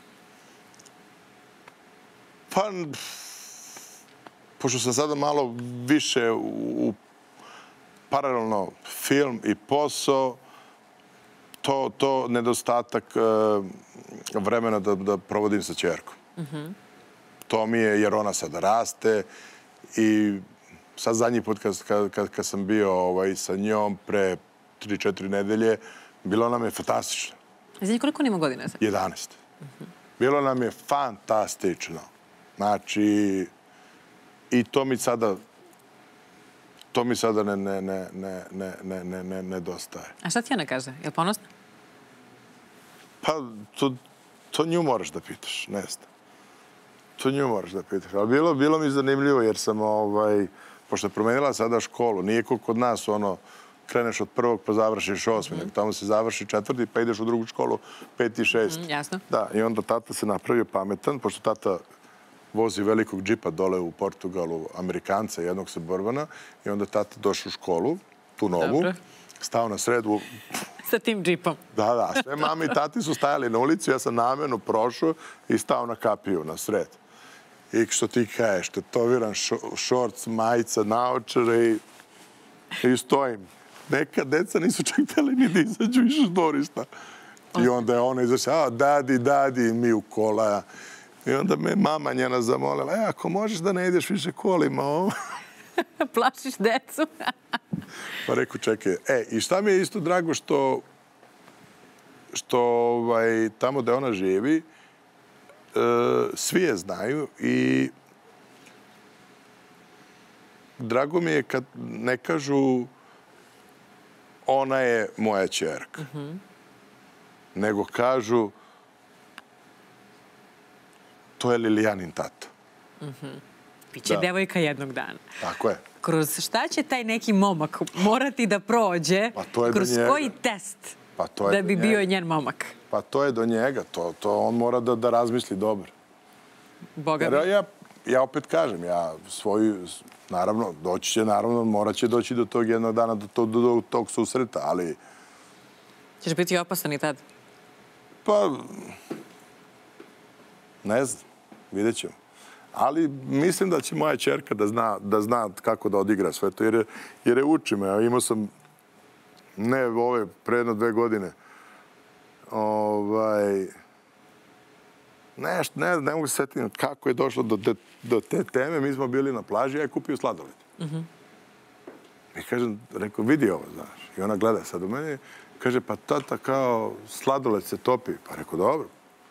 Pa, pošto sam sada malo više u paralelno film i posao, to nedostatak vremena da provodim sa ćerkom. To mi je, jer ona sada raste i sad zadnji put kad sam bio sa njom pre tri četiri nedelje, bilo nam je fantastično. Znači, koliko nima godina sad? jedanaest. Bilo nam je fantastično. Znači, i to mi sada to mi sada ne nedostaje. A šta ti ona kaže? Je li ponosna? Pa, to nju moraš da pitaš, ne znam. To nju moraš da pitaš. Ali bilo mi zanimljivo jer sam, pošto je promenila sada školu, nije kod nas ono, kreneš od prvog pa završiš osmi, nego tamo se završi četvrti pa ideš u drugu školu peti i šesti. Jasno. Da, i onda tata se napravio pametan, pošto tata vozi velikog džipa dole u Portugalu, Amerikanca, jednog se Borbana, i onda tata došao u školu, tu novu, stao na sredu. Sa tim džipom. Da, da, sve mame i tati su stajali na ulici, ja sam namjerno prošao i stao na kapiju, na sred. I što ti kažeš, tetoviran šorc, majica, naočare i stojim. Neka deca nisu čak htjeli ni da izađu iz dvorišta. I onda je ona izašla, a dadi, dadi, mi u kola. I onda me mama njena zamolila, e, ako možeš da ne ideš više kolima ovo. Plašiš decu. Pa reku, čekaj, e, i šta mi je isto drago što što tamo da ona živi, svi je znaju i drago mi je kad ne kažu ona je moja ćerka, nego kažu to je Lilijanin tata. Biće devojka jednog dana. Tako je. kroz šta će taj neki momak morati da prođe, kroz koji test da bi bio njen momak? Pa to je do njega, to on mora da razmisli dobro. Boga mi. Ja opet kažem, ja svoju, naravno, doći će, naravno, morat će doći do tog jednog dana, do tog susreta, ali... Ćeš biti opasan i tad? Pa, ne znam, vidjet ćemo. Ali mislim da će moja ćerka da zna kako da odigra sve to, jer je učim. Imao sam, ne ove, pre jedno dve godine, ovaj... Nešto, ne, ne mogu se setiti kako je došlo do te teme. Mi smo bili na plaži, ja je kupio sladoled. I kažem, rekao, vidi ovo, znaš. I ona gleda sad u mene, kaže, pa tata, kao sladoled se topi. Pa rekao, dobro.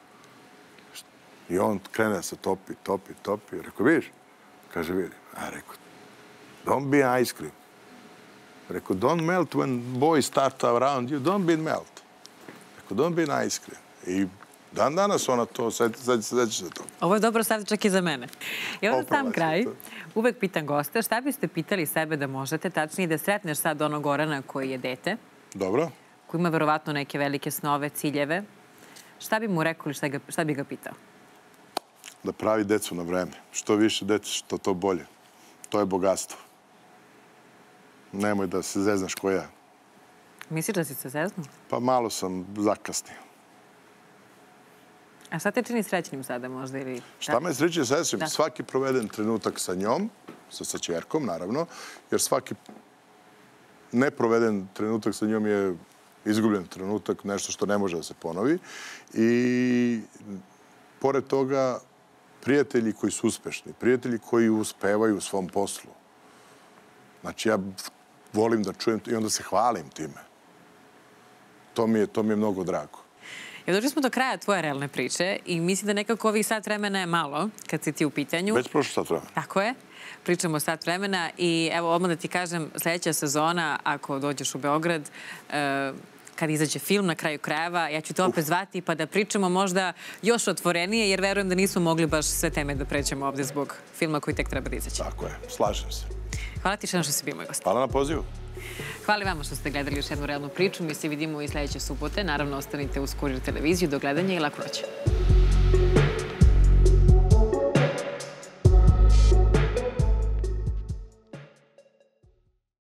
I on krene da se topi, topi, topi. Rekao, vidiš? Kaže, vidi. A rekao, don't be ice cream. Rekao, don't melt when boys start around you. Don't be melt. Rekao, don't be an ice cream. I dan danas ona to, seća se to. Ovo je dobro sad čak i za mene. I ovo sam kraj. Uvek pitam goste, šta biste pitali sebe da možete, tačnije da sretneš sad onog Gorana koji je dete. Dobro. Koji ima verovatno neke velike snove, ciljeve. Šta bi mu rekao ili šta bi ga pitao? Da pravi decu na vreme. Što više dece, što to bolje. To je bogatstvo. Nemoj da se zeznaš ko ja. Misliš da si se zeznuo? Pa malo sam zakasnio. A šta te čini srećnim sada možda ili... Šta me srećnim srećnim? Svaki proveden trenutak sa njom, sa ćerkom naravno, jer svaki neproveden trenutak sa njom je izgubljen trenutak, nešto što ne može da se ponovi. I pored toga, prijatelji koji su uspešni, prijatelji koji uspevaju u svom poslu. Znači, ja volim da čujem i onda se hvalim time. To mi je mnogo drago. Evo, došli smo do kraja tvoje realne priče i mislim da nekako ovih sat vremena je malo kad si ti u pitanju. Već prošlo sat vremena. Tako je. Pričamo sat vremena i evo, odmah da ti kažem, sljedeća sezona, ako dođeš u Beograd, kad izađe film na kraju krajeva, ja ću te opet zvati pa da pričamo možda još otvorenije, jer verujem da nismo mogli baš sve teme da pređemo ovdje zbog filma koji tek treba da izađe. Tako je, slažem se. Hvala ti što si bio moj gost. Hvala na pozivu. Hvala vama što ste gledali još jednu realnu priču. Mi se vidimo i sljedeće subote. Naravno, ostanite uz Kurir televiziju. Do gledanja i laku noć.